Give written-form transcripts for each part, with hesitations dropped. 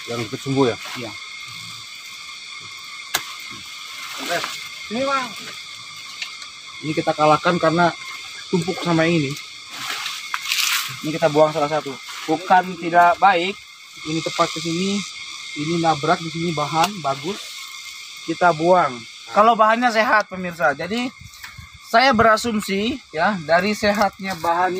Yang ikut sembuh ya? Iya. Oke. Ini bang. Ini kita kalahkan karena tumpuk sama yang ini. Ini kita buang salah satu. Bukan tidak baik. Ini tepat ke sini. Ini nabrak di sini bahan bagus. Kita buang. Kalau bahannya sehat pemirsa. Jadi saya berasumsi ya dari sehatnya bahan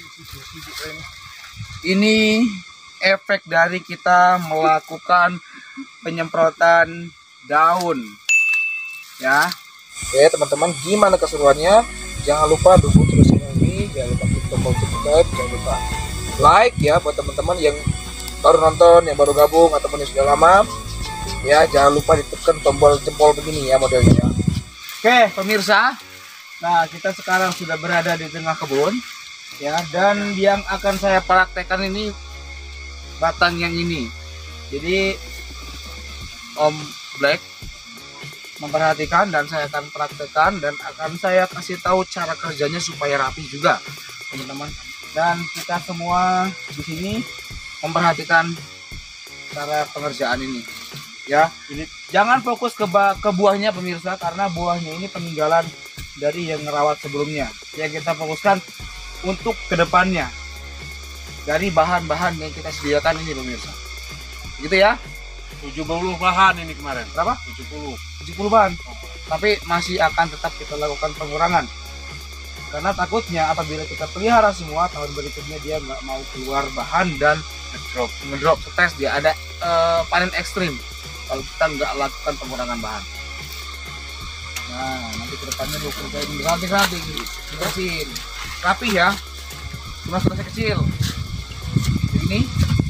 ini efek dari kita melakukan penyemprotan daun ya. Oke teman-teman, gimana keseruannya? Jangan lupa dukung terus ini, jangan lupa klik tombol subscribe, jangan lupa like ya buat teman-teman yang baru nonton, yang baru gabung ataupun yang sudah lama ya. Jangan lupa ditekan tombol jempol begini ya modelnya. Oke pemirsa, nah kita sekarang sudah berada di tengah kebun ya, dan yang akan saya praktekkan ini batang yang ini. Jadi Om Black memperhatikan dan saya akan praktekkan dan akan saya kasih tahu cara kerjanya supaya rapi juga teman-teman. Dan kita semua di sini memperhatikan cara pengerjaan ini ya. Ini jangan fokus ke buahnya pemirsa, karena buahnya ini peninggalan dari yang ngerawat sebelumnya. Yang kita fokuskan untuk kedepannya dari bahan-bahan yang kita sediakan ini pemirsa. Gitu ya. 70 bahan ini kemarin. Berapa? 70 bahan. Tapi masih akan tetap kita lakukan pengurangan. Karena takutnya apabila kita pelihara semua, tahun berikutnya dia nggak mau keluar bahan dan ngedrop stres, dia ada panen ekstrim kalau kita nggak lakukan pengurangan bahan. Nah, nanti kedepannya lu kerjain rapi dibersihin rapi ya. Cuma selesai kecil. Jadi ini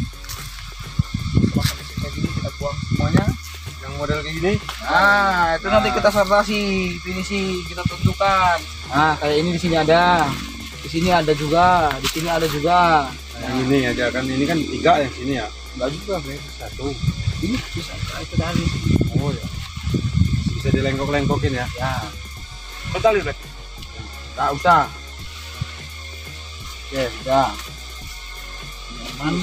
kayak gini kita buang semuanya. Yang model kayak gini. Nah, itu nanti kita sertasi, finishing, kita tentukan. Nah, kayak ini di sini ada. Di sini ada juga, di sini ada juga. Yang ini aja kan, ini kan 3 yang sini ya. Enggak juga, Bre. 1. Ini bisa itu dari. Oh ya. Bisa dilengkok-lengkokin ya. Ya, Betul ya, enggak usah. Oke, udah. Nyaman.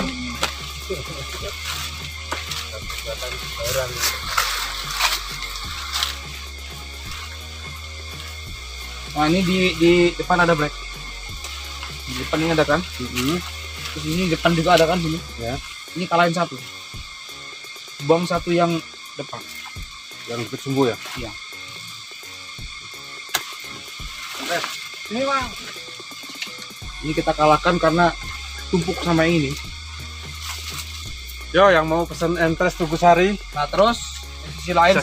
Nah, ini di depan ada Black. Di depan ini ada kan? Terus ini depan juga ada kan sini? Ya. Ini kalahin satu. Buang satu yang depan. Yang ikut sembuh ya. Iya. Oke. Ini bang. Ini kita kalahkan karena tumpuk sama yang ini. Yo, yang mau pesan entres Tugu Sari. Nah terus di sisi lain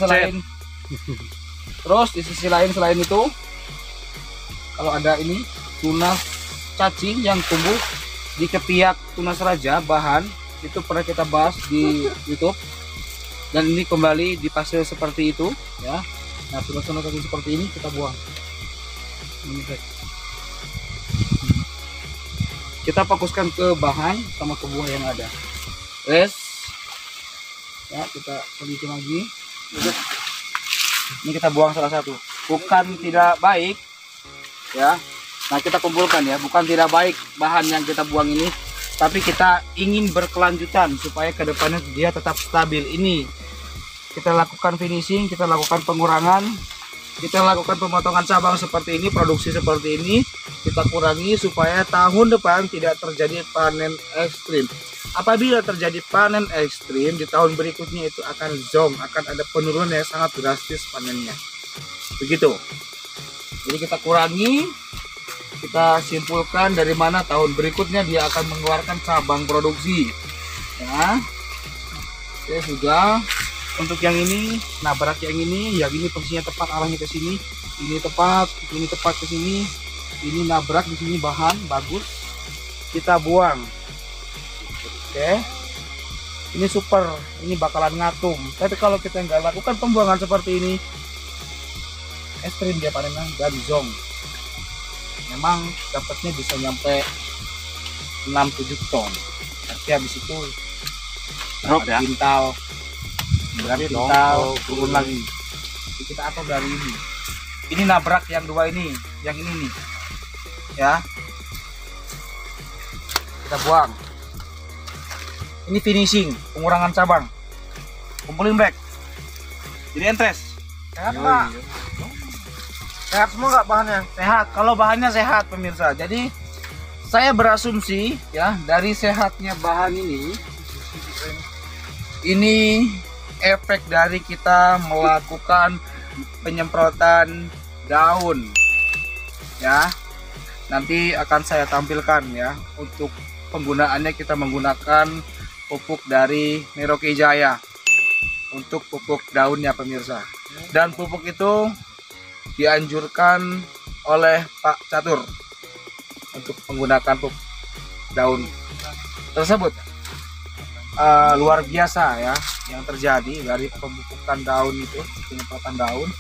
selain itu, kalau ada ini tunas cacing yang tumbuh di ketiak tunas raja bahan, itu pernah kita bahas di YouTube, dan ini kembali di pasir seperti itu ya. Nah tunas-tunas cacing seperti ini kita buang. Ini kita fokuskan ke bahan sama ke buah yang ada. Res ya, kita teliti lagi. Ini kita buang salah satu. Bukan tidak baik ya. Nah kita kumpulkan ya, bukan tidak baik bahan yang kita buang ini, tapi kita ingin berkelanjutan supaya kedepannya dia tetap stabil. Ini kita lakukan finishing, kita lakukan pengurangan, kita lakukan pemotongan cabang seperti ini, produksi seperti ini kita kurangi supaya tahun depan tidak terjadi panen ekstrim. Apabila terjadi panen ekstrim di tahun berikutnya itu akan zonk, akan ada penurunan yang sangat drastis panennya. Begitu. Jadi kita kurangi, kita simpulkan dari mana tahun berikutnya dia akan mengeluarkan cabang produksi. Ya. Oke, sudah. Untuk yang ini, nabrak yang ini posisinya tepat, arahnya ke sini. Ini tepat ke sini. Ini nabrak di sini bahan bagus. Kita buang. Oke. Ini super, ini bakalan ngatum. Tapi kalau kita nggak lakukan pembuangan seperti ini, ekstrim dia panennya dan zonk. Memang dapatnya bisa nyampe 6-7 ton. Tapi habis itu Drop ya? Kintal turun lagi. Jadi kita atur dari ini. Ini nabrak yang dua ini, yang ini nih. Ya. Kita buang. Ini finishing, pengurangan cabang. Kumpulin Brek. Jadi entres. Sehat Pak. Sehat semua nggak bahannya? Sehat. Kalau bahannya sehat pemirsa. Jadi saya berasumsi ya dari sehatnya bahan ini efek dari kita melakukan penyemprotan daun ya. Nanti akan saya tampilkan ya. Untuk penggunaannya kita menggunakan pupuk dari Merauke Jaya untuk pupuk daunnya pemirsa. Dan pupuk itu dianjurkan oleh Pak Catur untuk menggunakan pupuk daun tersebut. Luar biasa ya yang terjadi dari pemupukan daun itu, penyemprotan daun.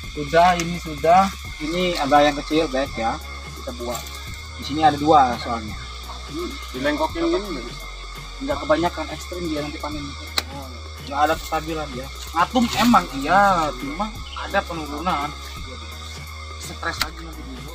Ini ada yang kecil baik ya, kita buat. Di sini ada 2 soalnya. Dilengkokin gini Nggak kebanyakan, ekstrim dia nanti panen. Nggak ada kestabilan dia. Ngatum emang iya, cuma ada penurunan. Stres aja nanti dulu.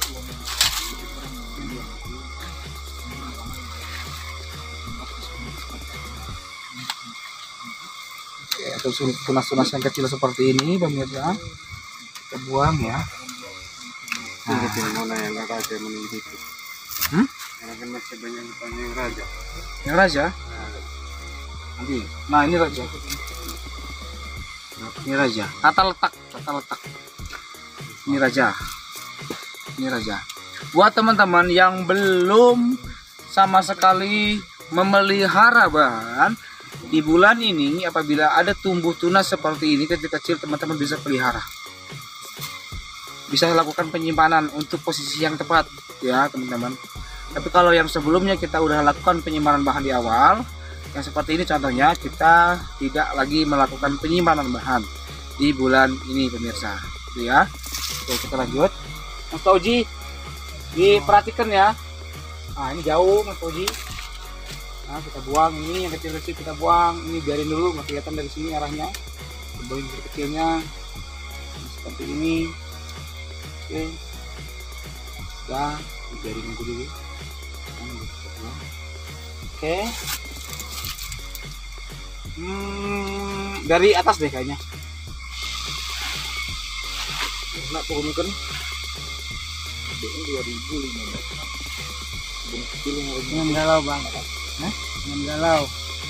Atau tunas-tunas yang kecil seperti ini pemirsa kita buang ya. Yang kecil mana yang raja menunggu itu? Yang kan masih banyak ditanya yang raja. Yang raja? Nanti. Nah ini raja. Ini raja. Tata letak. Ini raja. Ini raja. Buat teman-teman yang belum sama sekali memelihara bahan, di bulan ini apabila ada tumbuh tunas seperti ini kecil-kecil, teman-teman bisa pelihara. Bisa lakukan penyimpanan untuk posisi yang tepat ya teman-teman. Tapi kalau yang sebelumnya kita udah lakukan penyimpanan bahan di awal, yang seperti ini contohnya, kita tidak lagi melakukan penyimpanan bahan di bulan ini pemirsa. Itu ya. Oke, kita lanjut. Mas Toji, diperhatikan ya. Nah ini jauh Mas Toji. Nah kita buang ini yang kecil-kecil, kita buang ini, biarin dulu nggak kelihatan dari sini arahnya. Buang kecilnya seperti ini. Oke, ya biarin itu dulu. Oke, dari atas deh kayaknya. Nak turunkan. Ini 2015. Jangan galau bang. Jangan galau.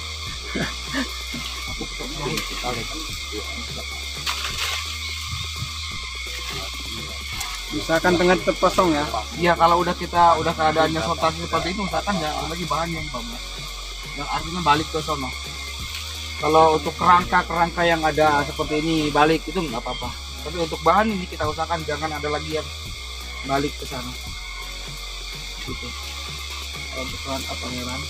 Misalkan tengah terpasang ya. Iya, kalau udah keadaannya sortasi seperti itu, misalkan jangan lagi bahan yang bagus. Yang artinya balik ke sono. Kalau untuk kerangka yang ada seperti ini balik itu nggak apa-apa. Tapi untuk bahan ini kita usahakan jangan ada lagi yang balik ke sana. Gitu. Untuk bahan pangeran.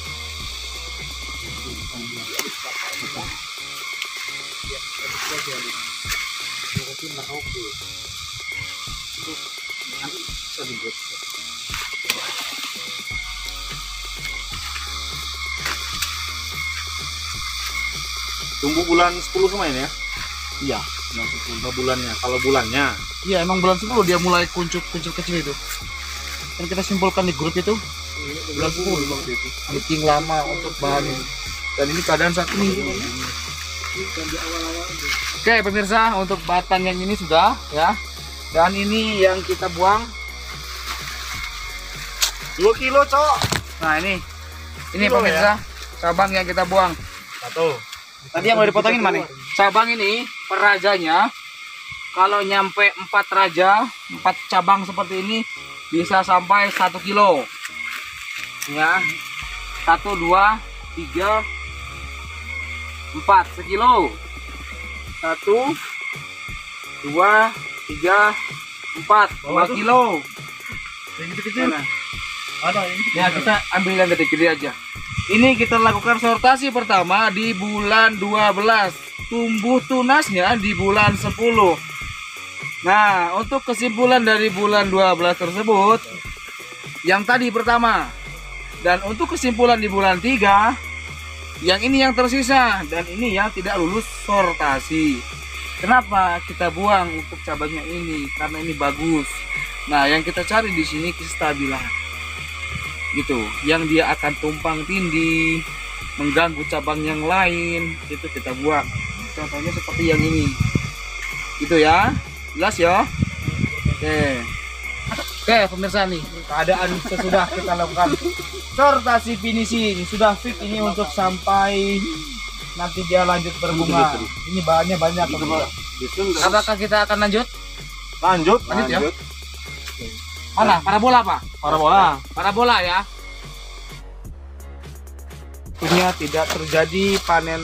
Tumbuh bulan 10 semua ini ya? Iya, Bulannya. Kalau bulannya? iya emang bulan 10 dia mulai kuncup kecil itu. Kan kita simpulkan di grup itu bulan 10 waktu itu. Meeting lama untuk bahan ini. Dan ini keadaan saat ini. Oke pemirsa, untuk batang yang ini sudah ya. Dan ini yang kita buang 2 kilo cok. Nah ini Kilo pemirsa cabang yang kita buang. Satu. Tadi yang mau dipotongin mana? Cabang ini per rajanya kalau nyampe 4 raja, 4 cabang seperti ini bisa sampai 1 kilo. Ya. 1 2 3 4 sekilo. 1 2 3 4 2 kilo. Yang kecil-kecil. Ada ini. Ya kita ambil yang gede-gede aja. Ini kita lakukan sortasi pertama di bulan 12. Tumbuh tunasnya di bulan 10. Nah, untuk kesimpulan dari bulan 12 tersebut, yang tadi pertama. Dan untuk kesimpulan di bulan 3, yang ini yang tersisa dan ini yang tidak lulus sortasi. Kenapa kita buang untuk cabangnya ini? Karena ini bagus. Nah, yang kita cari di sini kestabilan. Gitu, yang dia akan tumpang tindih, mengganggu cabang yang lain, itu kita buang. contohnya seperti yang ini. Gitu ya. Jelas ya? Oke, pemirsa nih, keadaan sesudah kita lakukan sortasi finishing sudah fit ini untuk sampai nanti dia lanjut berbunga. Ini bahannya banyak. Apakah kita akan lanjut? Lanjut. Ya? Mana? Parabola apa? Parabola. Parabola ya. Punya tidak terjadi panen.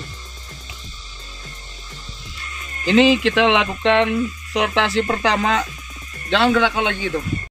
Ini kita lakukan sortasi pertama. Jangan gerak lagi gitu.